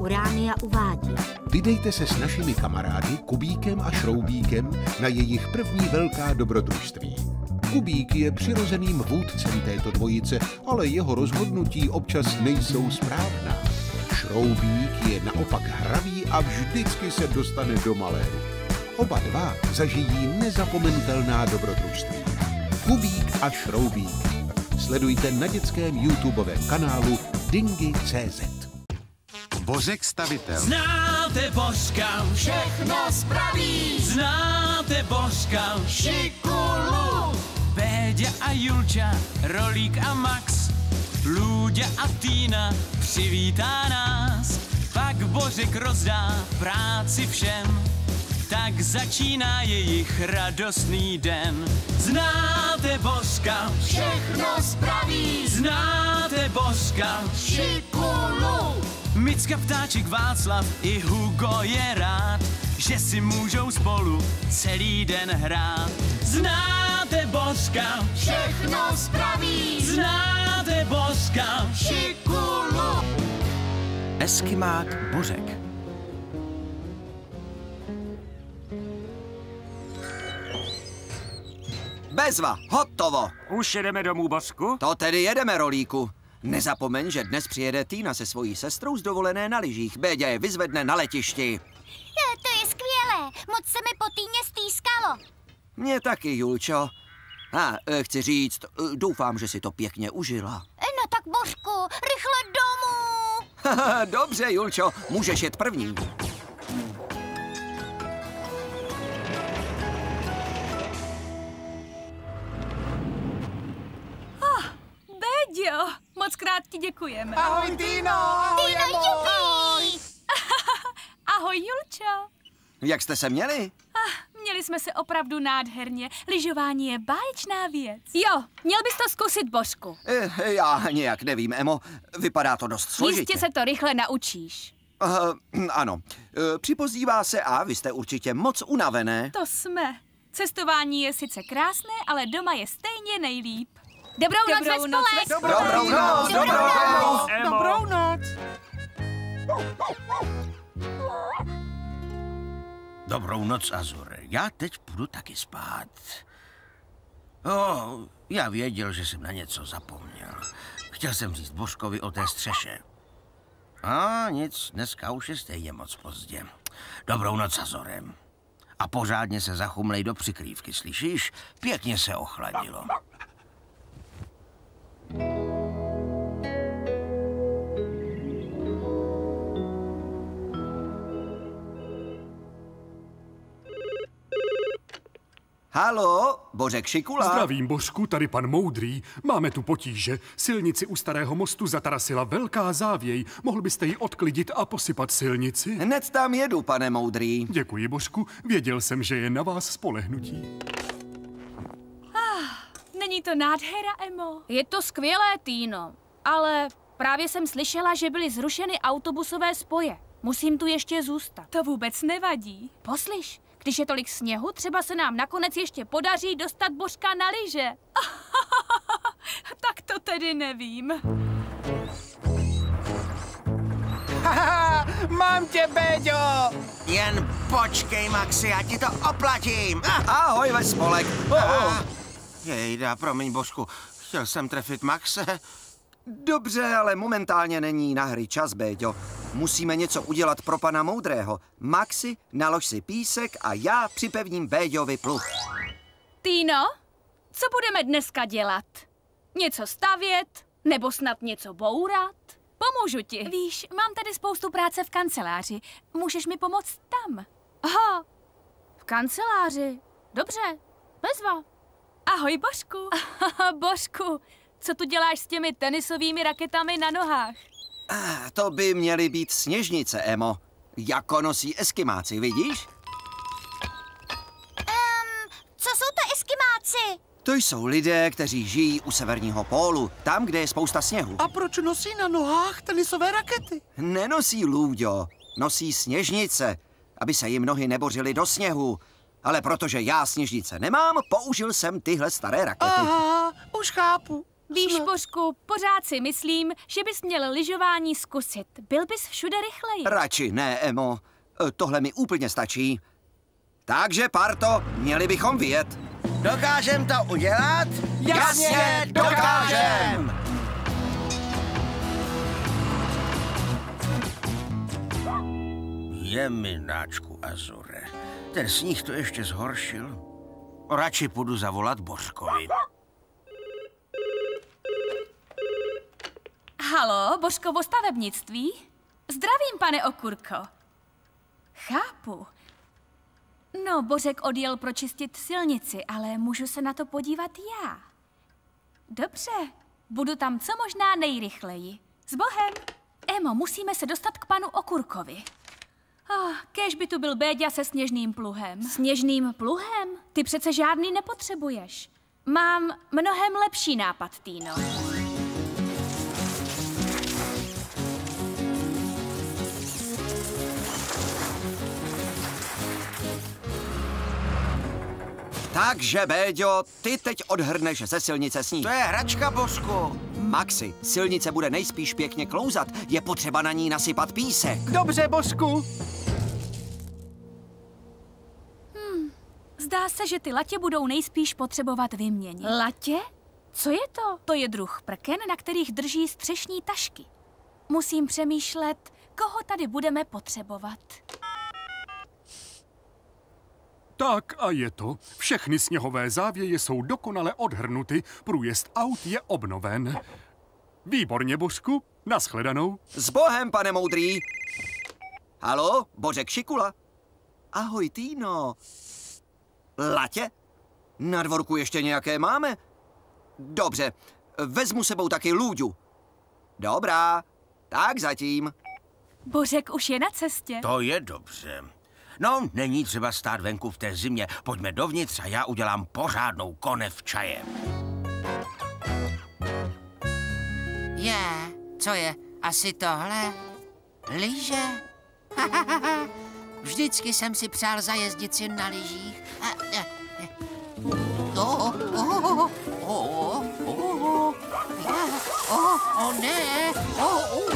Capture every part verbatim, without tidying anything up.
Uránia uvádí. Vydejte se s našimi kamarády Kubíkem a Šroubíkem na jejich první velká dobrodružství. Kubík je přirozeným vůdcem této dvojice, ale jeho rozhodnutí občas nejsou správná. Šroubík je naopak hravý a vždycky se dostane do maléru. Oba dva zažijí nezapomenutelná dobrodružství. Kubík a Šroubík. Sledujte na dětském YouTubeovém kanálu Dingy tečka cé zet. Bořek stavitel. Znáte Božka, všechno spraví. Znáte Božka, Šikulu. Béďa a Julča, Rolík a Max, Lůďa a Týna přivítá nás. Pak Bořek rozdá práci všem, tak začíná jejich radostný den. Znáte Božka, všechno spraví. Znáte Božka, Šikulu. Micka, Ptáček, Václav i Hugo je rád, že si můžou spolu celý den hrát. Znáte Božka, všechno spraví. Znáte Božka, Šikulu. Eskimák Bořek. Bezva, hotovo. Už jedeme domů, Božku? To tedy jedeme, Rolíku. Nezapomeň, že dnes přijede Týna se svojí sestrou z dovolené na lyžích. Béďa je vyzvedne na letišti. To je skvělé, moc se mi po Týně stýskalo. Mně taky, Julčo. A e, chci říct, e, doufám, že si to pěkně užila. No tak Božku, rychle domů. Dobře, Julčo, můžeš jet první. Jo, moc krát ti děkujeme. Ahoj, Týno! Ahoj, Týno, jupi! Ahoj, Julčo. Jak jste se měli? Ah, měli jsme se opravdu nádherně. Lyžování je báječná věc. Jo, měl bys to zkusit, Božku. E, já nějak nevím, Emo. Vypadá to dost složitě. Jistě se to rychle naučíš. Uh, ano. E, připozdívá se a vy jste určitě moc unavené. To jsme. Cestování je sice krásné, ale doma je stejně nejlíp. Dobrou, Dobrou noc ve noc spolek. ve Dobrou noc, dobrou noc. Dobrou noc. Dobrou noc, Azure. Já teď půjdu taky spát. O, já věděl, že jsem na něco zapomněl. Chtěl jsem říct Božkovi o té střeše. A nic, dneska už je stejně moc pozdě. Dobrou noc, Azore. A pořádně se zachumlej do přikrývky, slyšíš? Pěkně se ochladilo. Halo, Bořek Šikula. Zdravím, Božku, tady pan Moudrý. Máme tu potíže. Silnici u Starého mostu zatarasila velká závěj. Mohl byste ji odklidit a posypat silnici? Hned tam jedu, pane Moudrý. Děkuji, Božku. Věděl jsem, že je na vás spolehnutí. Ah, není to nádhera, Emo? Je to skvělé, Týno, ale právě jsem slyšela, že byly zrušeny autobusové spoje. Musím tu ještě zůstat. To vůbec nevadí. Poslyš, když je tolik sněhu, třeba se nám nakonec ještě podaří dostat Božka na lyže. Tak to tedy nevím. Mám tě, Béďo! Jen počkej, Maxi, já ti to oplatím. Ah, Ahoj ve spolek. ah. Jejda, promiň, Božku, chtěl jsem trefit Maxe. Dobře, ale momentálně není na hry čas, Béďo. Musíme něco udělat pro pana Moudrého. Maxi, nalož si písek a já připevním Béďovi pluh. Týno, co budeme dneska dělat? Něco stavět? Nebo snad něco bourat? Pomůžu ti. Víš, mám tady spoustu práce v kanceláři. Můžeš mi pomoct tam? Aha, v kanceláři. Dobře, bezva. Ahoj, Božku. Božku, co tu děláš s těmi tenisovými raketami na nohách? Ah, to by měly být sněžnice, Emo. Jako nosí eskimáci, vidíš? Um, co jsou to eskimáci? To jsou lidé, kteří žijí u severního pólu, tam, kde je spousta sněhu. A proč nosí na nohách tenisové rakety? Nenosí, Lůďo, nosí sněžnice, aby se jim nohy nebořily do sněhu. Ale protože já sněžnice nemám, použil jsem tyhle staré rakety. Aha, už chápu. Víš, Božku, pořád si myslím, že bys měl lyžování zkusit. Byl bys všude rychleji. Radši ne, Emo. Tohle mi úplně stačí. Takže, parto, měli bychom vyjet. Dokážem to udělat? Jasně, dokážem! Jemináčku, Azore. Ten sníh to ještě zhoršil. Radši půjdu zavolat Božkovi. Halo, Božkovo stavebnictví? Zdravím, pane Okurko. Chápu. No, Božek odjel pročistit silnici, ale můžu se na to podívat já. Dobře, budu tam co možná nejrychleji. S Bohem. Emo, musíme se dostat k panu Okurkovi. Oh, kéž by tu byl Béďa se sněžným pluhem. Sněžným pluhem? Ty přece žádný nepotřebuješ. Mám mnohem lepší nápad, Týno. Takže, Béďo, ty teď odhrneš ze silnice sníh. To je hračka, Božku. Maxi, silnice bude nejspíš pěkně klouzat. Je potřeba na ní nasypat písek. Dobře, Božku. Hmm, zdá se, že ty latě budou nejspíš potřebovat vyměnit. Latě? Co je to? To je druh prken, na kterých drží střešní tašky. Musím přemýšlet, koho tady budeme potřebovat. Tak a je to. Všechny sněhové závěje jsou dokonale odhrnuty, průjezd aut je obnoven. Výborně, Božku, nashledanou. S Bohem, pane moudrý. Haló, Božek Šikula. Ahoj, Týno. Latě? Na dvorku ještě nějaké máme? Dobře, vezmu sebou taky Lůďu. Dobrá, tak zatím. Božek už je na cestě. To je dobře. No, není třeba stát venku v té zimě. Pojďme dovnitř a já udělám pořádnou konev čaje. Je, co je? Asi tohle? Lyže? Vždycky jsem si přál zajezdit si na lyžích. Oh, oh, oh, oh, oh, oh, oh, ne, oh, oh.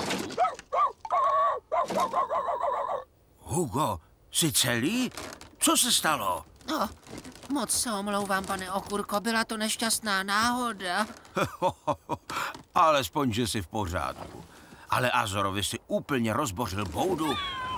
Hugo, jsi celý? Co se stalo? No, moc se omlouvám, pane Okurko, byla to nešťastná náhoda. Alespoň, že jsi v pořádku. Ale Azorovi si úplně rozbořil boudu.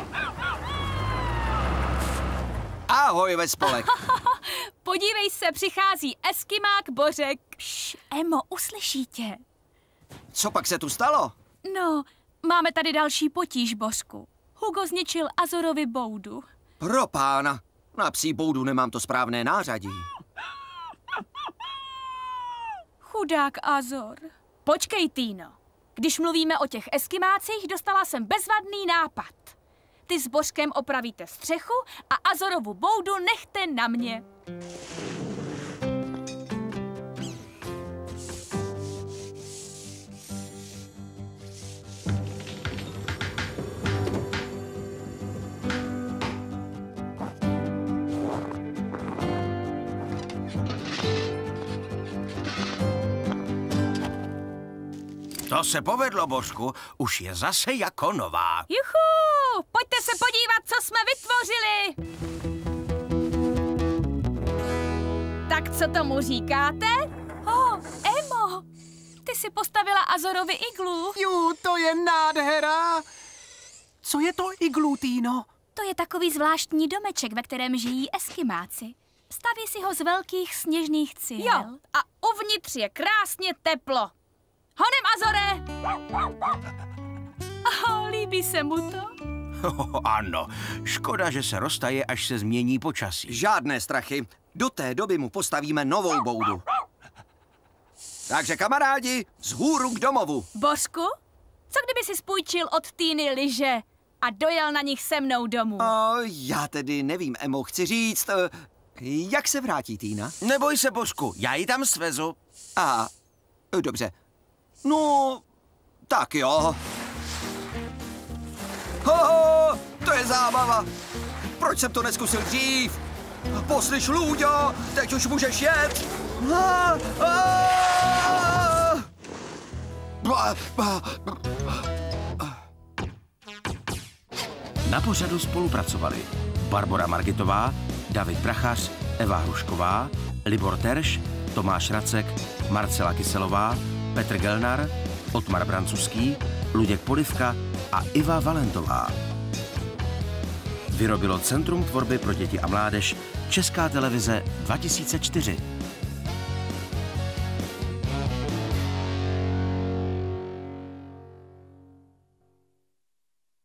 Ahoj, Vespolek. Podívej se, přichází Eskimák Božek. Šš, Emo, uslyší tě. Co pak se tu stalo? No, máme tady další potíž, Božku. Hugo zničil Azorovi boudu. Pro pána, na psí boudu nemám to správné nářadí. Chudák Azor. Počkej, Týno. Když mluvíme o těch eskimácích, dostala jsem bezvadný nápad. Ty s Božkem opravíte střechu a Azorovu boudu nechte na mě. To se povedlo, Božku. Už je zase jako nová. Juchu! Pojďte se podívat, co jsme vytvořili! Tak co tomu říkáte? Oh, Emo! Ty jsi postavila Azorovi iglu. Jú, to je nádhera. Co je to iglu, Týno? To je takový zvláštní domeček, ve kterém žijí eskimáci. Staví si ho z velkých sněžných cihel. Jo, a uvnitř je krásně teplo. Honem, Azore! Oh, líbí se mu to? Oh, ano, škoda, že se roztaje, až se změní počasí. Žádné strachy. Do té doby mu postavíme novou boudu. Takže kamarádi, vzhůru k domovu. Božku, co kdyby si spůjčil od Týny lyže a dojel na nich se mnou domů? O, já tedy nevím, Emo, chci říct, jak se vrátí Týna? Neboj se, Božku, já ji tam svezu. A, dobře. No, tak jo. Ho, to je zábava. Proč jsem to neskusil dřív? Poslyš, Lůďo, teď už můžeš jet. Ah, ah. Na pořadu spolupracovali Barbora Margitová, David Prachař, Eva Hrušková, Libor Terš, Tomáš Racek, Marcela Kyselová, Petr Gelnar, Otmar Brancuský, Luděk Polivka a Iva Valentová. Vyrobilo Centrum tvorby pro děti a mládež Česká televize dva tisíce čtyři.